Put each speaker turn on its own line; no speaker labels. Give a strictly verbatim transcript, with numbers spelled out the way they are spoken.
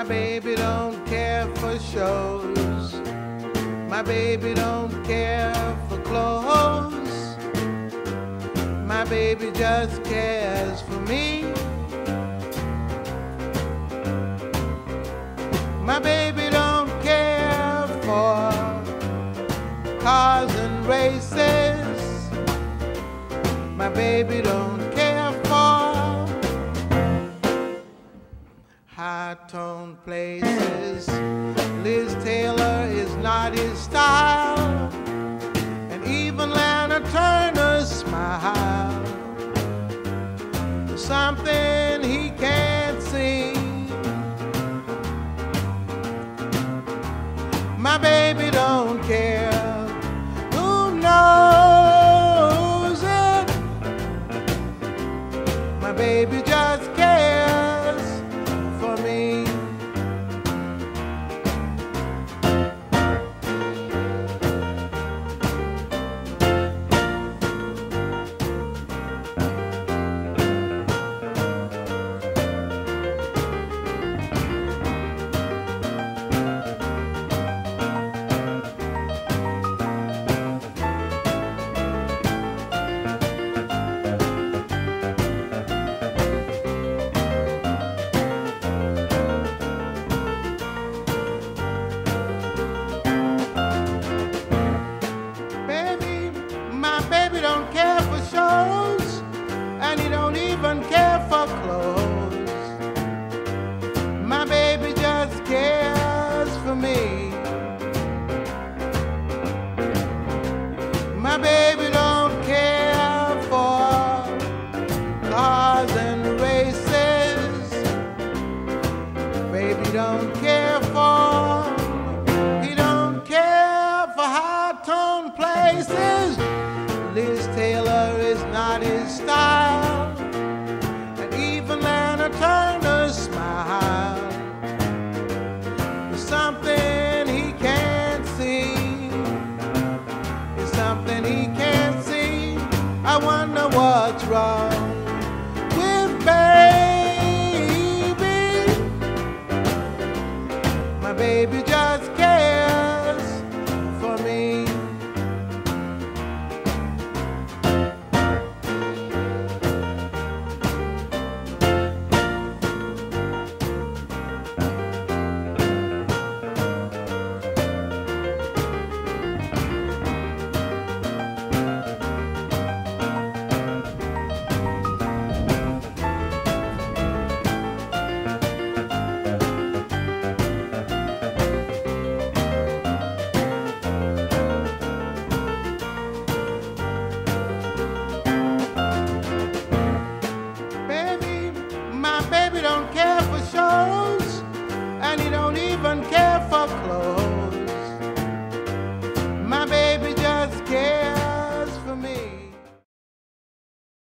baby don't care for shows. My baby don't care for clothes. My baby just cares for me. My baby don't care for cars and races. My baby don't care for high-tone places. Liz Taylor is not his style, and even Lana Turner's smile is something he can't see. My baby don't care who knows it. My baby just cares for me. Baby don't care for shows, and he don't even care for clothes. My baby just cares for me. My baby don't care for cars and races. Baby don't care for, he don't care for high-tone places. Liz Taylor is not his style, and even Lana Turner's smile is something he can't see. It's something he can't see. I wonder what's wrong with baby. My baby just cares for me. Baby don't care for shows, and he don't even care for clothes.